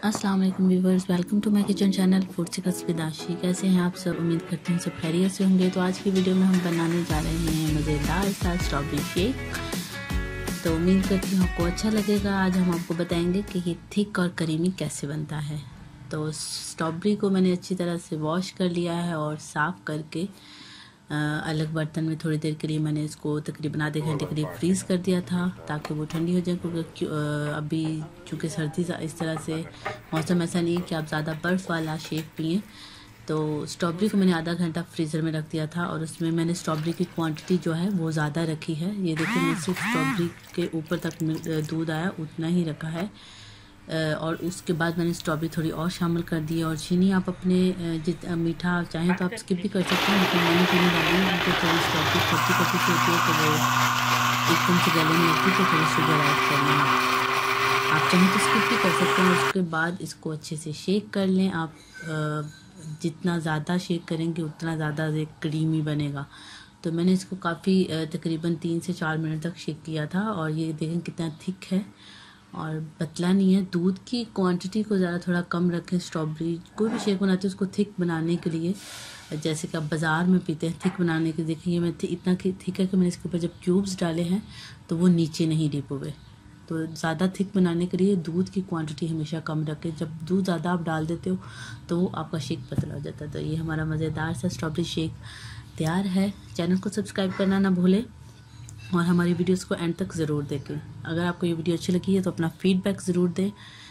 अस्सलाम वालेकुम viewers, welcome to my kitchen channel food से कसबिदाशी। कैसे हैं आप सब? उम्मीद करते हैं सब खैरियत से होंगे। तो आज की वीडियो में हम बनाने जा रहे हैं मज़ेदार सा स्ट्रॉबेरी शेक। तो उम्मीद करती हूँ आपको अच्छा लगेगा। आज हम आपको बताएंगे कि ये थिक और करीमी कैसे बनता है। तो स्ट्रॉबेरी को मैंने अच्छी तरह से वॉश कर लिया है और साफ़ करके अलग बर्तन में थोड़ी देर के लिए मैंने इसको तकरीबन आधे घंटे के लिए फ्रीज़ कर दिया था ताकि वो ठंडी हो जाए, क्योंकि अभी चूँकि सर्दी इस तरह से मौसम ऐसा नहीं है कि आप ज़्यादा बर्फ़ वाला शेक पिएँ। तो स्ट्रॉबेरी को मैंने आधा घंटा फ्रीज़र में रख दिया था और उसमें मैंने स्ट्रॉबेरी की क्वांटिटी जो है वो ज़्यादा रखी है। ये देखिए, मैं सिर्फ स्ट्रॉबेरी के ऊपर तक दूध आया उतना ही रखा है। और उसके बाद मैंने स्ट्रॉबेरी थोड़ी और शामिल कर दी और चीनी आप अपने मीठा चाहें तो आप स्किप भी कर सकते हैं, लेकिन मैंने चीनी डाली है क्योंकि थोड़ी स्ट्रॉबेरी खट्टी खट्टी सी होती है तो वो एकदम से गले में लगती है, तो थोड़ी शुगर ऐड कर लें। आप चाहें तो स्किप भी कर सकते हैं। उसके बाद इसको अच्छे से शेक कर लें। आप जितना ज़्यादा शेक करेंगे उतना ज़्यादा ये क्रीमी बनेगा। तो मैंने इसको काफ़ी तकरीबन 3 से 4 मिनट तक शेक किया था और ये देखें कितना थिक है और पतला नहीं है। दूध की क्वांटिटी को ज़्यादा थोड़ा कम रखें। स्ट्रॉबेरी कोई भी शेक बनाते हैं उसको थिक बनाने के लिए, जैसे कि आप बाज़ार में पीते हैं थिक बनाने के, देखिए मैं इतना थिक है कि मैंने इसके ऊपर जब क्यूब्स डाले हैं तो वो नीचे नहीं डिप हुए। तो ज़्यादा थिक बनाने के लिए दूध की क्वांटिटी हमेशा कम रखें। जब दूध ज़्यादा आप डाल देते हो तो आपका शेक पतला हो जाता है। तो ये हमारा मज़ेदार सा स्ट्रॉबेरी शेक तैयार है। चैनल को सब्सक्राइब करना ना भूलें और हमारी वीडियोस को एंड तक ज़रूर देखें। अगर आपको ये वीडियो अच्छी लगी है तो अपना फीडबैक ज़रूर दें।